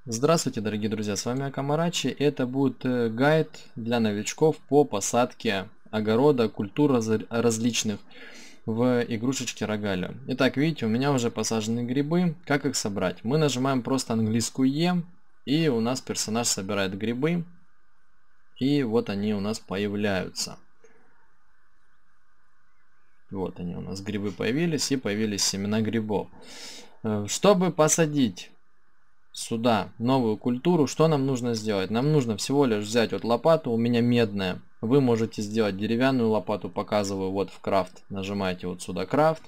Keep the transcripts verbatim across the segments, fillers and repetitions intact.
Здравствуйте, дорогие друзья, с вами Акамарачи. Это будет э, гайд для новичков по посадке огорода, культур раз- различных в игрушечке Рогалио. Итак, видите, у меня уже посажены грибы. Как их собрать? Мы нажимаем просто английскую Е, и у нас персонаж собирает грибы. И вот они у нас появляются. Вот они у нас, грибы появились, и появились семена грибов. Э, Чтобы посадить сюда новую культуру, что нам нужно сделать? Нам нужно всего лишь взять вот лопату, у меня медная. Вы можете сделать деревянную лопату, показываю вот в крафт. Нажимаете вот сюда крафт.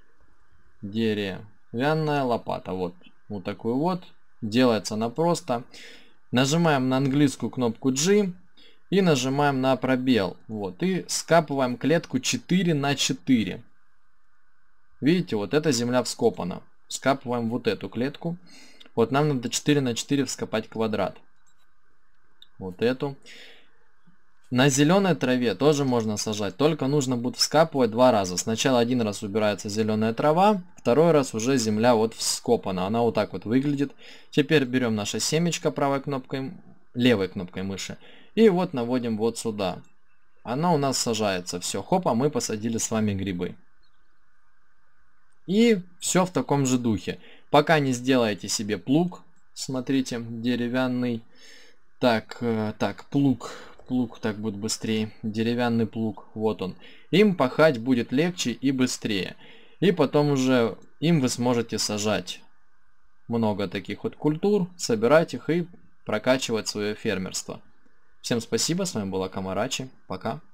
Деревянная лопата. Вот, вот такую вот. Делается она просто. Нажимаем на английскую кнопку G и нажимаем на пробел. Вот, и скапываем клетку четыре на четыре. Видите, вот эта земля вскопана. Скапываем вот эту клетку. Вот нам надо четыре на четыре вскопать квадрат. Вот эту. На зеленой траве тоже можно сажать, только нужно будет вскапывать два раза. Сначала один раз убирается зеленая трава, второй раз уже земля вот вскопана. Она вот так вот выглядит. Теперь берем наше семечко правой кнопкой, левой кнопкой мыши. И вот наводим вот сюда. Она у нас сажается. Все, хопа, мы посадили с вами грибы. И все в таком же духе. Пока не сделаете себе плуг. Смотрите, деревянный. Так, э, так, плуг. Плуг так будет быстрее. Деревянный плуг. Вот он. Им пахать будет легче и быстрее. И потом уже им вы сможете сажать много таких вот культур, собирать их и прокачивать свое фермерство. Всем спасибо, с вами был Акамарачи. Пока.